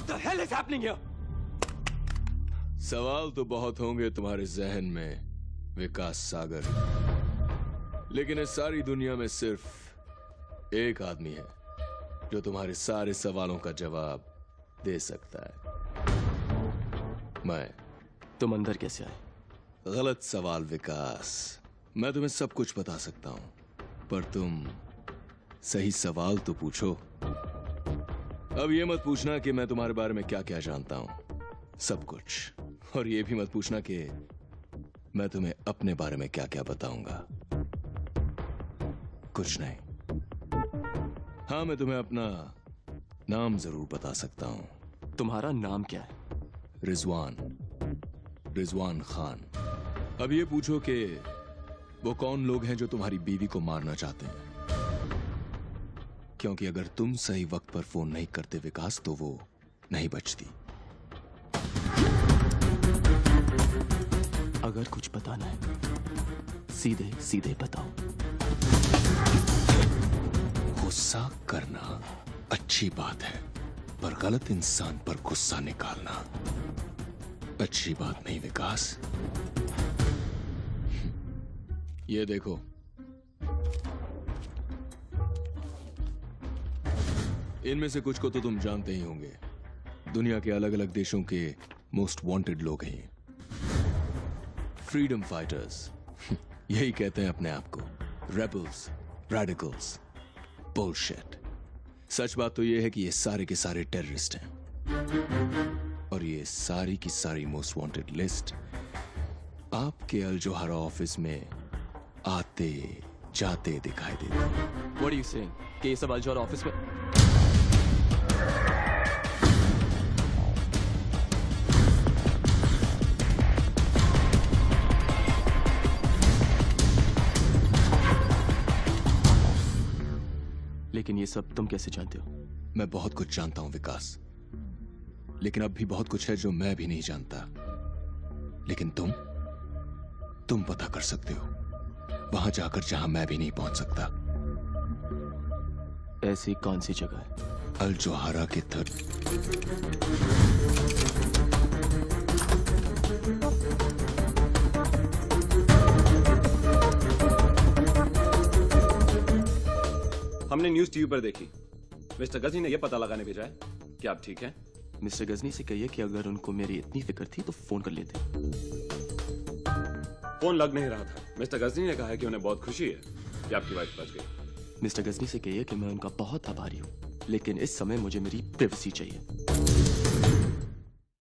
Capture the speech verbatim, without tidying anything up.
the hell is happening here? सवाल तो बहुत होंगे तुम्हारे जहन में विकास सागर, लेकिन इस सारी दुनिया में सिर्फ एक आदमी है जो तुम्हारे सारे सवालों का जवाब दे सकता है। मैं। तुम अंदर कैसे आए? गलत सवाल विकास। मैं तुम्हें सब कुछ बता सकता हूं, पर तुम सही सवाल तो पूछो। अब ये मत पूछना कि मैं तुम्हारे बारे में क्या क्या जानता हूं, सब कुछ। और ये भी मत पूछना कि मैं तुम्हें अपने बारे में क्या क्या बताऊंगा, कुछ नहीं। हाँ, मैं तुम्हें अपना नाम जरूर बता सकता हूं। तुम्हारा नाम क्या है? रिजवान, रिजवान खान। अब ये पूछो कि वो कौन लोग हैं जो तुम्हारी बीवी को मारना चाहते हैं, क्योंकि अगर तुम सही वक्त पर फोन नहीं करते विकास, तो वो नहीं बचती। अगर कुछ बताना है सीधे सीधे बताओ। गुस्सा करना अच्छी बात है, पर गलत इंसान पर गुस्सा निकालना अच्छी बात नहीं विकास। ये देखो, इनमें से कुछ को तो तुम जानते ही होंगे। दुनिया के अलग अलग देशों के मोस्ट वांटेड लोग हैं, फ्रीडम फाइटर्स। यही कहते हैं अपने आप को, रेबल्स, रेडिकल्स, बुलशिट। सच बात तो यह है कि ये सारे के सारे टेररिस्ट हैं, और ये सारी की सारी मोस्ट वांटेड लिस्ट आपके अल जोहरा ऑफिस में आते जाते दिखाई देती है। What are you saying? कि ये सब अल जोहरा ऑफिस में? लेकिन ये सब तुम कैसे जानते हो? मैं बहुत कुछ जानता हूं विकास, लेकिन अब भी बहुत कुछ है जो मैं भी नहीं जानता। लेकिन तुम तुम पता कर सकते हो, वहां जाकर जहां मैं भी नहीं पहुंच सकता। ऐसी कौन सी जगह है? अल जोहरा के तट। हमने न्यूज टीवी पर देखी, मिस्टर गजनी ने यह पता लगाने भेजा है कि आप ठीक हैं। मिस्टर गजनी से कहिए कि अगर उनको मेरी इतनी फिक्र थी तो फोन कर लेते। फोन लग नहीं रहा था। मिस्टर गजनी ने कहा है कि उन्हें बहुत खुशी है कि आपकी वाइफ बच गई। मिस्टर गजनी से कहिए कि मैं उनका बहुत आभारी हूँ, लेकिन इस समय मुझे मेरी प्राइवेसी चाहिए।